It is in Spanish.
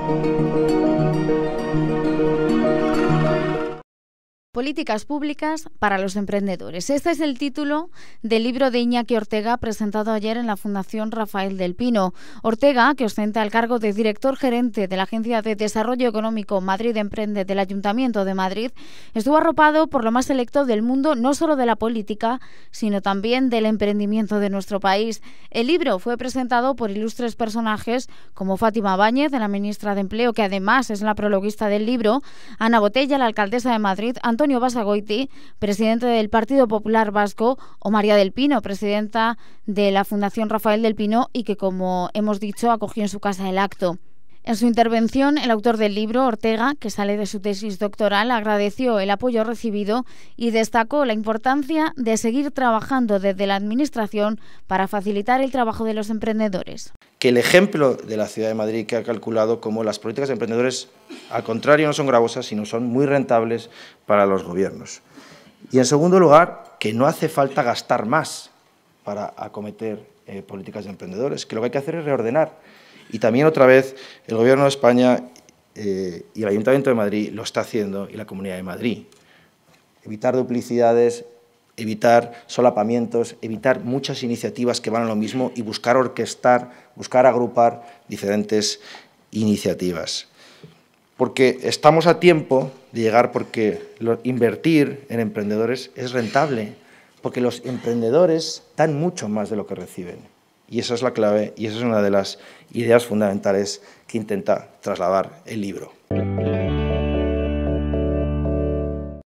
Políticas públicas para los emprendedores. Este es el título del libro de Iñaki Ortega, presentado ayer en la Fundación Rafael del Pino. Ortega, que ostenta el cargo de director gerente de la Agencia de Desarrollo Económico Madrid Emprende del Ayuntamiento de Madrid, estuvo arropado por lo más selecto del mundo, no solo de la política, sino también del emprendimiento de nuestro país. El libro fue presentado por ilustres personajes como Fátima Báñez, la ministra de Empleo, que además es la prologuista del libro, Ana Botella, la alcaldesa de Madrid, Antonio Basagoiti, presidente del Partido Popular Vasco, o María del Pino, presidenta de la Fundación Rafael del Pino, y que, como hemos dicho, acogió en su casa el acto. En su intervención, el autor del libro, Ortega, que sale de su tesis doctoral, agradeció el apoyo recibido y destacó la importancia de seguir trabajando desde la Administración para facilitar el trabajo de los emprendedores. Que el ejemplo de la Ciudad de Madrid, que ha calculado cómo las políticas de emprendedores, al contrario, no son gravosas, sino son muy rentables para los gobiernos. Y, en segundo lugar, que no hace falta gastar más para acometer políticas de emprendedores, que lo que hay que hacer es reordenar. Y también, otra vez, el Gobierno de España y el Ayuntamiento de Madrid lo está haciendo, y la Comunidad de Madrid. Evitar duplicidades, evitar solapamientos, evitar muchas iniciativas que van a lo mismo y buscar orquestar, buscar agrupar diferentes iniciativas. Porque estamos a tiempo de llegar, porque invertir en emprendedores es rentable, porque los emprendedores dan mucho más de lo que reciben. Y esa es la clave, y esa es una de las ideas fundamentales que intenta trasladar el libro.